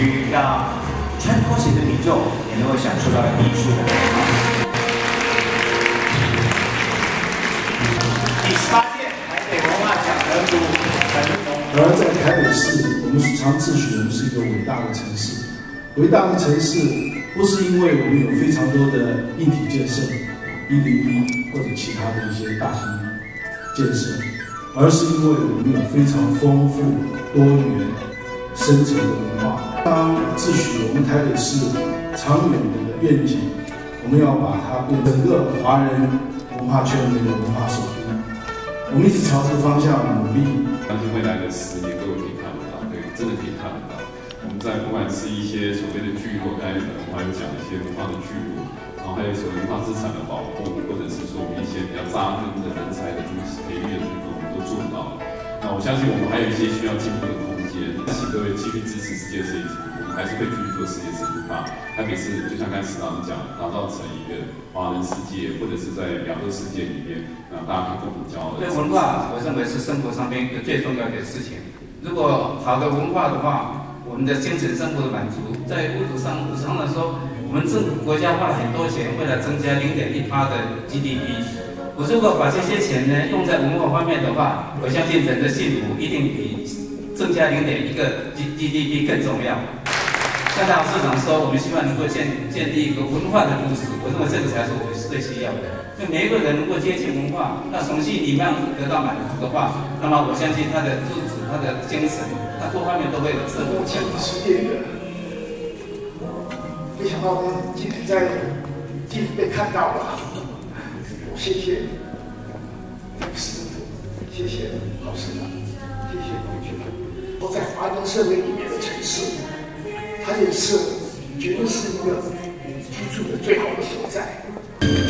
区，让穿拖鞋的民众也能够享受到艺术的美好。第18届台北文化奖得主陈荣。 而在台北市，我们常自诩我们是一个伟大的城市。伟大的城市不是因为我们有非常多的硬体建设，101或者其他的一些大型建设，而是因为我们有非常丰富、多元、深层的文化。当自诩我们台北市长远的愿景，我们要把它变成整个华人文化圈的一个文化首都。我们一直朝这个方向努力。 相信未来的10年各位可以看得到，对，真的可以看得到。我们在不管是一些所谓的聚落，刚才我们还有讲一些文化的聚落，然后还有所谓文化资产的保护，或者是说我们一些比较扎根的人才的培育的部分，我们都做得到了。那我相信我们还有一些需要进步的空间，请各位继续支持世界设计节，我们还是会继续做世界设计法。台北市就像刚才史导讲，打造成一个华人世界，或者是在亚洲世界里面，大家可以共同骄傲的。 对文化，我认为是生活上面一个最重要的事情。如果好的文化的话，我们的精神生活的满足，在物质上，我常常说，我们政府国家花了很多钱，为了增加0.1%的 GDP。我如果把这些钱呢用在文化方面的话，我相信人的幸福一定比增加0.1个 GDP 更重要。刚才市长说，我们希望能够建立一个文化的都市，我认为这个才是我们最需要的。就每一个人能够接近文化，那从心里面得到满足的话，那么我相信他的素质、他的精神，他各方面都会生活更好。 没想到今天在今天被看到了，谢谢师傅，谢谢老师长，谢谢同学们。我在华人社会里面的城市，它也是绝对是一个居住的最好的所在。